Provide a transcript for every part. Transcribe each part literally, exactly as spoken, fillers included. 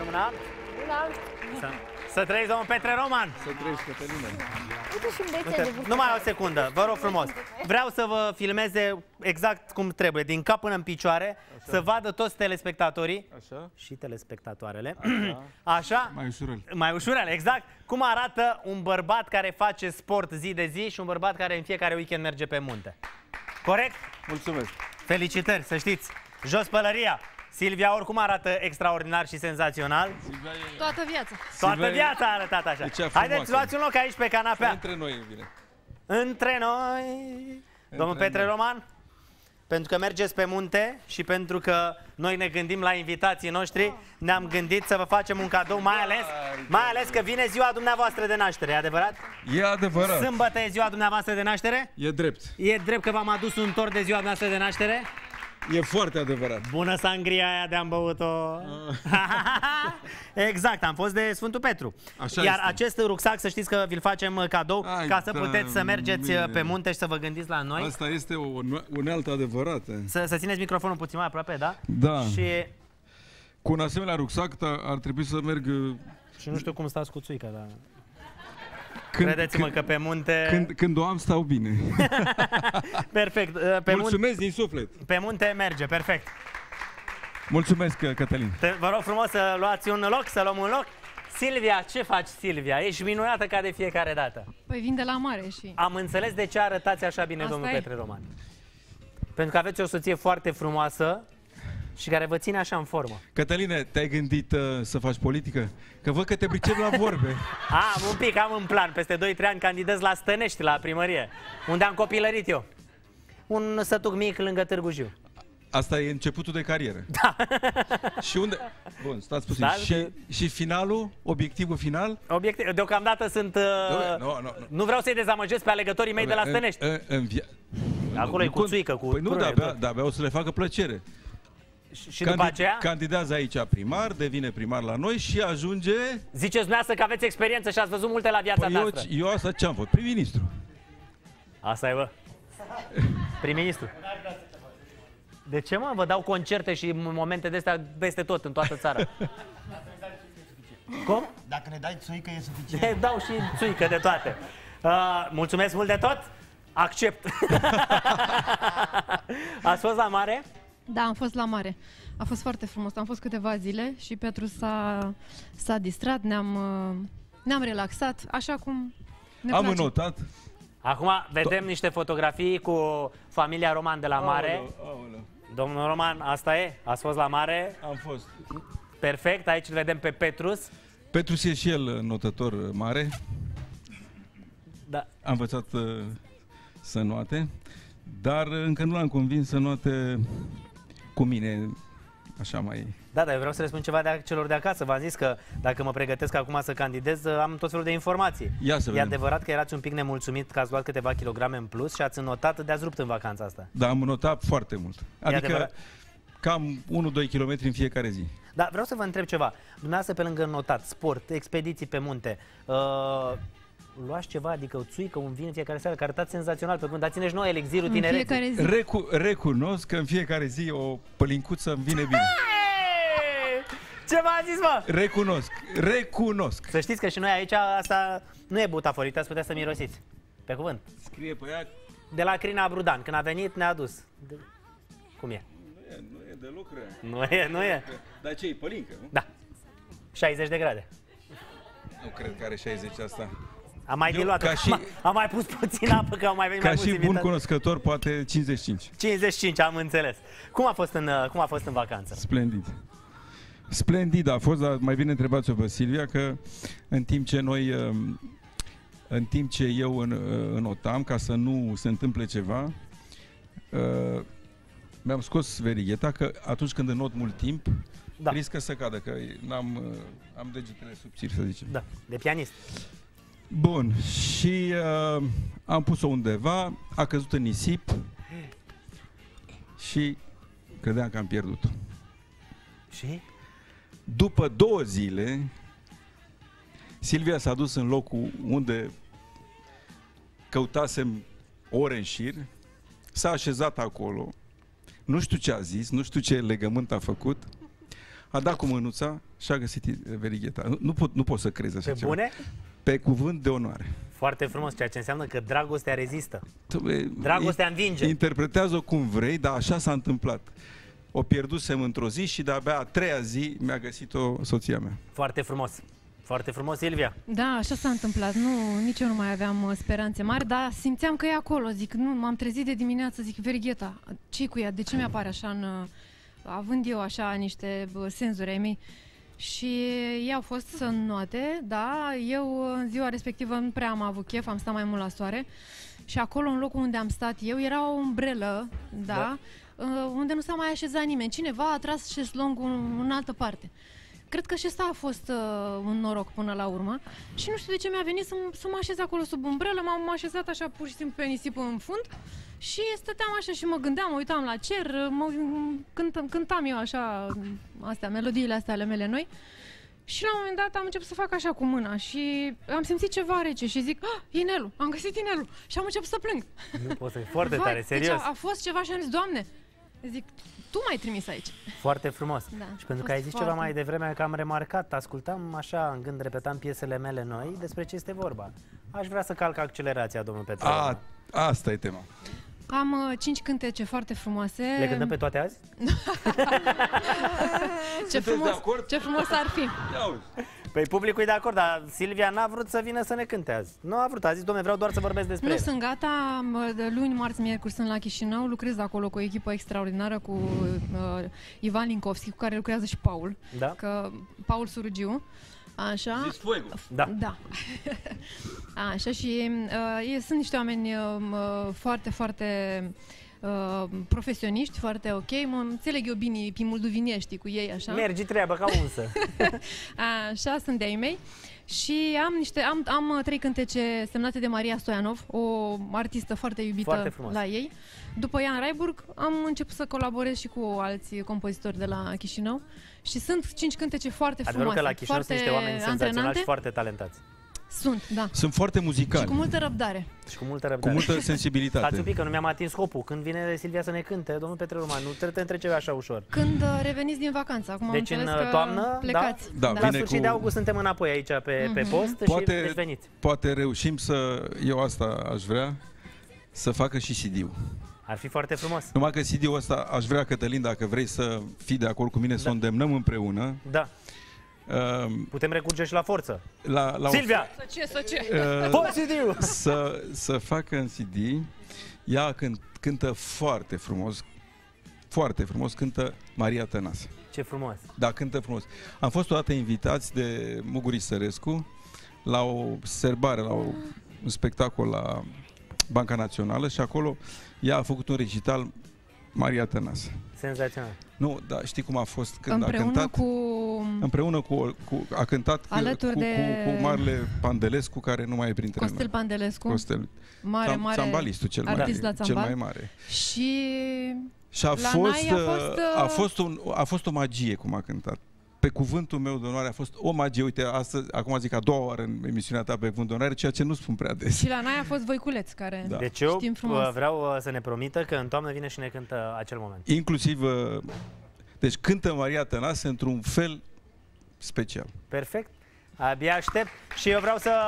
înalt. Înalt. Să, să trăiți, domnul Petre Roman. Să trăiești, Cătălina. Uite și un bețel de burtă. Numai o secundă, vă rog frumos. Vreau să vă filmeze exact cum trebuie, din cap până în picioare, așa. Să vadă toți telespectatorii. Așa. Și telespectatoarele. Așa. Așa. Mai ușurel. Mai ușurel, exact. Cum arată un bărbat care face sport zi de zi și un bărbat care în fiecare weekend merge pe munte. Corect? Mulțumesc. Felicitări, să știți. Jos pălăria. Silvia oricum arată extraordinar și senzațional. Silvia e... Toată viața. Toată Silvia viața a arătat așa. e Haideți, luați un loc aici pe canapea. Între noi e bine. Între noi. Domnul Între Petre noi. Roman, pentru că mergeți pe munte și pentru că noi ne gândim la invitații noștri, ne-am gândit să vă facem un cadou, mai ales, mai ales că vine ziua dumneavoastră de naștere, e adevărat? E adevărat. Sâmbătă e ziua dumneavoastră de naștere? E drept. E drept că v-am adus un tort de ziua dumneavoastră de naștere? E foarte adevărat. Bună sangria aia de-am băut-o! Exact, am fost de Sfântul Petru. Așa Iar este. acest rucsac, să știți că vi-l facem cadou, Ai, ca să da, puteți să mergeți mie. pe munte și să vă gândiți la noi. Asta este o unealtă adevărată. Să, să țineți microfonul puțin mai aproape, da? Da. Și, Cu un asemenea rucsac ar trebui să merg... și nu știu cum stați cu țuica, dar... Când, Credeți-mă când, că pe munte... când, când o am, stau bine. Perfect. Pe, Mulțumesc munte, din suflet. pe munte merge, perfect. Mulțumesc, Cătălin. Te, vă rog frumos să luați un loc, să luăm un loc. Silvia, ce faci, Silvia? Ești minunată ca de fiecare dată. Păi vin de la mare și... Am înțeles de ce arătați așa bine, Asta domnul e. Petre Roman. Pentru că aveți o soție foarte frumoasă și care vă ține așa în formă. Cătăline, te-ai gândit uh, să faci politică? Că văd că te pricep la vorbe. Am un pic, am în plan. Peste doi trei ani candidez la Stănești, la primărie, unde am copilărit eu. Un sătuc mic lângă Târgu Jiu. Asta e începutul de carieră. Da. Și unde... Bun, stați puțin. Da, și, și finalul, obiectivul final? Obiectiv, deocamdată sunt... Uh, Nu, nu, nu. nu vreau să-i dezamăgesc pe alegătorii mei de la Stănești. În, în, în via... Acolo e Nu cu cont- țuică, cu Păi nu, prune, dar abia, tot. dar abia o să le facă plăcere. Și, și după aceea, Candidează aici primar, devine primar la noi și ajunge... ziceți dumneavoastră că aveți experiență și ați văzut multe la viața Păi eu, noastră. eu asta ce-am făcut? Prim-ministru. Asta e, bă. Prim-ministru. De ce, mă? Vă dau concerte și momente de astea peste tot, în toată țara. Cum? Dacă ne dai țuică e suficient. Ne dau și țuică de toate. Uh, mulțumesc mult de tot. Accept. Ați fost la mare? Da, am fost la mare. A fost foarte frumos. Am fost câteva zile și Petru s-a, s-a distrat, ne-am, uh, ne-am relaxat, așa cum ne Am place. înotat. Acum vedem niște fotografii cu familia Roman de la mare. Aoleu, aoleu. Domnul Roman, asta e? Ați fost la mare? Am fost. Perfect, aici îl vedem pe Petrus. Petrus e și el notător mare. Da. A învățat uh, să noate, dar încă nu l-am convins să noate cu mine, așa mai... Da, dar eu vreau să le spun ceva de celor de acasă. V-am zis că dacă mă pregătesc acum să candidez, am tot felul de informații. Ia să E vedem. adevărat că erați un pic nemulțumit că ați luat câteva kilograme în plus și ați înnotat de-ați rupt în vacanța asta. Dar am notat foarte mult. Adică adevărat? cam unu doi kilometri în fiecare zi. Dar vreau să vă întreb ceva. Dumneavoastră, pe lângă înnotat, sport, expediții pe munte, uh, luați ceva, adică o țuică, un vin în fiecare seară, care arătați senzațional, pe când dați-ne și noi elixirul În tinereții. fiecare zi. Recu- recunosc că în fiecare zi o pălincuță îmi vine bine. Ce v-a zis, mă? Recunosc, recunosc. Să știți că și noi aici, asta nu e butaforită, ați putea să mirosiți. Pe cuvânt. Scrie pe ea... De la Crina Brudan, când a venit, ne-a adus. De... Cum e? Nu e, nu e deloc rea. Nu e, nu e? Dar ce e, pălincă, nu? Da. șaizeci de grade. Nu cred că are șaizeci asta. Am mai Eu, diluat, ca și- am mai pus puțin apă, că au mai venit Ca mai și mulți bun invitați. cunoscător, poate cincizeci și cinci. cincizeci și cinci, am înțeles. Cum a fost în, cum a fost în vacanță? Splendid. Splendid a fost, dar mai bine întrebați-o pe Silvia, că în timp ce noi, în timp ce eu înotam, ca să nu se întâmple ceva, mi-am scos verigheta, că atunci când înot mult timp, Da. riscă să cadă, că n-am, am degetele subțiri, să zicem. Da, de pianist. Bun, și uh, am pus-o undeva, a căzut în nisip și credeam că am pierdut-o. Și? După două zile, Silvia s-a dus în locul unde căutasem ore în șir, s-a așezat acolo, nu știu ce a zis, nu știu ce legământ a făcut, a dat cu mânuța și a găsit verigheta. Nu, nu, pot, nu pot să crezi așa Pe ceva. bune? Pe cuvânt de onoare. Foarte frumos, ceea ce înseamnă că dragostea rezistă. Tăi, Dragostea învinge. Interpretează-o cum vrei, dar așa s-a întâmplat. O pierdusem într-o zi și de-abia a treia zi mi-a găsit-o soția mea. Foarte frumos. Foarte frumos, Silvia. Da, așa s-a întâmplat. Nu, nici eu nu mai aveam uh, speranțe mari, dar simțeam că e acolo. Zic, nu, m-am trezit de dimineață, zic, verigheta, ce-i cu ea? De ce mi-apare așa în... Uh, având eu așa niște uh, senzori ai mei. Și ei au fost să înnoate, da, eu în ziua respectivă nu prea am avut chef, am stat mai mult la soare. Și acolo, în locul unde am stat eu, era o umbrelă, da, da. Uh, unde nu s-a mai așezat nimeni. Cineva a tras șezlongul în altă parte. Cred că și ăsta a fost uh, un noroc până la urmă și nu știu de ce mi-a venit să, să mă așez acolo sub umbrelă, m-am așezat așa pur și simplu pe nisipul în fund și stăteam așa și mă gândeam, mă uitam la cer, mă, cânt, cântam eu așa astea, melodiile astea ale mele noi și la un moment dat am început să fac așa cu mâna și am simțit ceva rece și zic, ah, inelul, am găsit inelul și am început să plâng. Nu pot să fii foarte Vai, tare, serios. Deci a, a fost ceva și am zis, Doamne, zic, tu m-ai trimis aici. Foarte frumos. Da, și pentru că a ai fost zis ceva foarte- mai devreme că am remarcat, ascultam așa în gând, repetam piesele mele noi, despre ce este vorba. Aș vrea să calc accelerația, domnul Petru. A, asta e tema. Am uh, cinci cântece foarte frumoase. Le cântăm pe toate azi? Ce de frumos, acord? ce frumos ar fi. Ia uzi. Păi publicul e de acord, dar Silvia n-a vrut să vină să ne cânte azi. Nu a vrut, a zis, dom'le, vreau doar să vorbesc despre Nu ele. sunt gata, mă, de luni, marți, miercuri sunt la Chișinău, lucrez acolo cu o echipă extraordinară, cu uh, Ivan Linkovski, cu care lucrează și Paul, Da? că Paul Surugiu, așa. Zis fuego. Da. Da. Așa și uh, e, sunt niște oameni uh, uh, foarte, foarte uh, profesioniști, foarte ok. Mă înțeleg eu bine pe moldovinești cu ei, așa. Mergi treaba ca unsă. Așa, sunt de-ai mei. Și am niște am, am uh, trei cântece semnate de Maria Stoianov, o artistă foarte iubită Foarte frumos. la ei. După ea în Raiburg am început să colaborez și cu alți compozitori de la Chișinău. Și sunt cinci cântece foarte Adevărul frumoase, că la Chișinău sunt foarte niște oameni senzaționali antrenante. și foarte talentați. Sunt, da. Sunt foarte Și muzicali, cu multă răbdare. Și cu multă cu răbdare. multă Stați un sensibilitate. pic, că nu mi-am atins scopul. Când vine Silvia să ne cânte, domnul Petre Roman, nu te întrece așa ușor. Când uh, reveniți din vacanță, acum Deci am în înțeles că toamnă, plecați. Da, La vine sfârșit cu- de august suntem înapoi aici pe, pe post și Poate- deci veniți. Poate reușim să, eu asta aș vrea, să facă și C D-ul. Ar fi foarte frumos. Numai că C D-ul ăsta aș vrea, Cătălin, dacă vrei să fii de acord cu mine, să o îndemnăm împreună. Da, Uh, putem recurge și la forță. la, la o- Silvia! Să ce, să ce? uh, Pozitiv! să, să facă în C D. Ea cânt, cântă foarte frumos, foarte frumos, cântă Maria Tănase. Ce frumos. Da, cântă frumos. Am fost odată invitați de Muguri Sărescu la o serbare, la o, un spectacol la Banca Națională și acolo ea a făcut un recital Maria Tănase. Senzațional. Nu, dar știi cum a fost când a Împreună cântat? cu... Împreună cu, cu a cântat cu, Alături cu, de- cu, cu Marele Pandelescu, care nu mai e printre Costel noi. Pandelescu, Costel. mare, Țam- mare Țambalistul cel mai, artist la cel țambal. mai mare. Și Și a La fost, Nai a fost, a, uh, fost un, a fost o magie cum a cântat. Pe cuvântul meu de onoare a fost o magie. Uite, astăzi, acum zic a doua oară în emisiunea ta pe cuvânt de onoare, ceea ce nu spun prea des. și la Nai a fost Voiculeț, care... Da. Deci eu Știm frumos. uh, vreau uh, să ne promită că în toamnă vine și ne cântă acel moment. Inclusiv, uh, deci cântă Maria Tănase într-un fel special. Perfect. Abia aștept. Și eu vreau să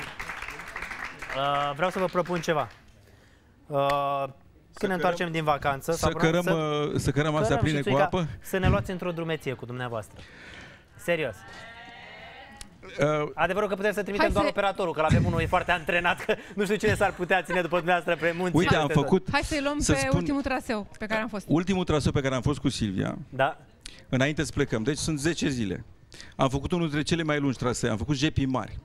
uh, vreau să vă propun ceva. Uh, când ne întoarcem din vacanță, Să sau cărăm, să, uh, să cărăm astea cărăm pline și cu țuica, apă. să ne luați într-o drumeție cu dumneavoastră. Serios. Uh, Adevărul că putem să trimitem Hai doar să- operatorul, că l-avem unul e foarte antrenat, că nu știu cine s-ar putea ține după dumneavoastră pe munți. Uite, am peste tot. făcut Hai să-i luăm Să pe spun- ultimul traseu pe care am fost. ultimul traseu pe care am fost cu Silvia, Da? înainte să plecăm. Deci sunt zece zile. Am făcut unul dintre cele mai lungi trasee. Am făcut Jepii Mari.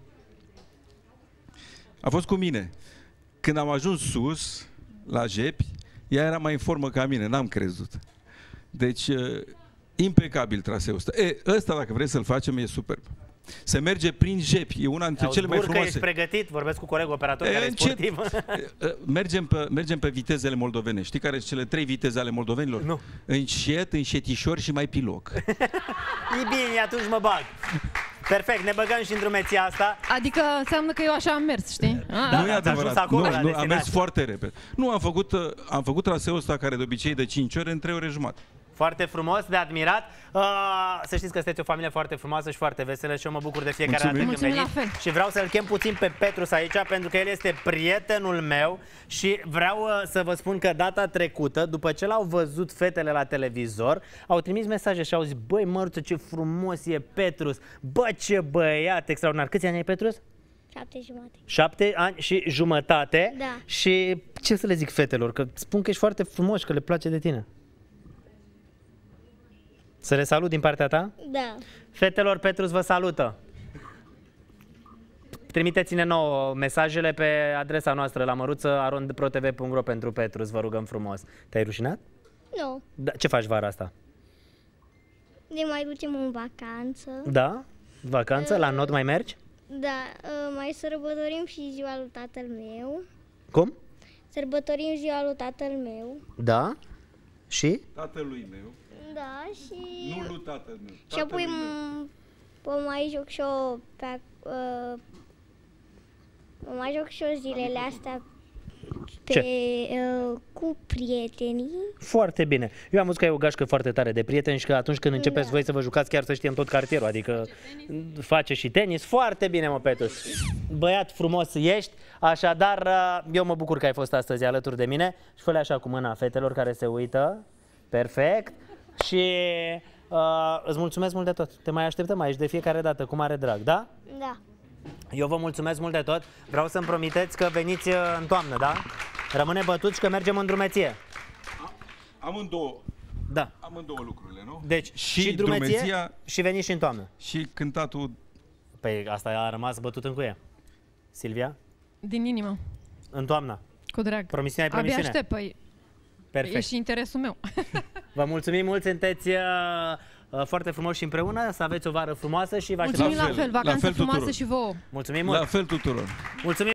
A fost cu mine. Când am ajuns sus, la Jepi, ea era mai în formă ca mine. N-am crezut. Deci, uh, impecabil traseul ăsta. E, ăsta, dacă vrei să-l facem, e superb. Se merge prin Jepi. E una dintre Auzi, cele mai Burcă, ești frumoase. pregătit? Vorbesc cu colegul operator E, care e încet. sportiv. Uh, mergem, pe, mergem pe vitezele moldovenești. Știi care sunt cele trei viteze ale moldovenilor? Nu. Încet, încetișor și mai pe loc. E bine, atunci mă bag. Perfect, ne băgăm și în drumeția asta. Adică înseamnă că eu așa am mers, știi? Ah, Da, Nu e ați ajuns adevărat. acolo, Nu, la nu, am destinație. mers foarte repede. Nu, am făcut, uh, am făcut traseul ăsta care de obicei e de cinci ore în trei ore jumate. Foarte frumos, de admirat. Uh, să știți că sunteți o familie foarte frumoasă și foarte veselă și eu mă bucur de fiecare dată când Mulțumim veniți. la fel. Și vreau să-l chem puțin pe Petrus aici, pentru că el este prietenul meu și vreau uh, să vă spun că data trecută, după ce l-au văzut fetele la televizor, au trimis mesaje și au zis: băi, Măruță, ce frumos e Petrus! Bă, ce băiat extraordinar! Câți ani ai, Petrus? Șapte jumate. Șapte ani și jumătate. Da. Și ce să le zic fetelor? Că spun că ești foarte frumos, că le place de tine. Să le salut din partea ta? Da. Fetelor, Petrus vă salută. Trimiteți-ne nouă mesajele pe adresa noastră la măruță arond pro t v punct ro pentru Petrus, vă rugăm frumos. Te-ai rușinat? Nu. Da. Ce faci vara asta? Ne mai ducem în vacanță. Da? Vacanță? La not mai mergi? Da, uh, mai sărbătorim și ziua lui tatăl meu. Cum? Sărbătorim ziua lui tatăl meu. Da? Și? Tatălui meu. Da, și... Nu lui tatăl meu. Și apoi m- mă mai joc și eu pe... ac- Uh, mă mai joc și eu zilele astea pe, uh, cu prietenii. Foarte bine. Eu am văzut că ai o gașcă foarte tare de prieteni și că atunci când începeți Da. voi să vă jucați chiar să știe în tot cartierul, adică face și tenis. Foarte bine, mă, Petrus. Băiat frumos ești, așadar eu mă bucur că ai fost astăzi alături de mine și fă-le așa cu mâna fetelor care se uită. Perfect. Și uh, îți mulțumesc mult de tot. Te mai așteptăm aici de fiecare dată, cu mare drag, da? Da. Eu vă mulțumesc mult de tot. Vreau să-mi promiteți că veniți uh, în toamnă, da? Rămâne bătuți că mergem în drumeție. Amândouă. Da. Amândouă lucrurile, nu? Deci și, Și drumeție drumeția- și veniți și în toamnă. Și cântatul. Păi asta a rămas bătut în cuie. Silvia? Din inimă, În toamnă. cu drag. Promisiunea e Abia promisiune. aștept, păi Perfect. e și interesul meu. Vă mulțumim mult, sunteți uh, uh, foarte frumoși împreună, să aveți o vară frumoasă și vă așteptăm. Mulțumim la fel, fel, la vacanță fel frumoasă tuturor. și vouă. Mulțumim mult. La fel tuturor. Mulțumim.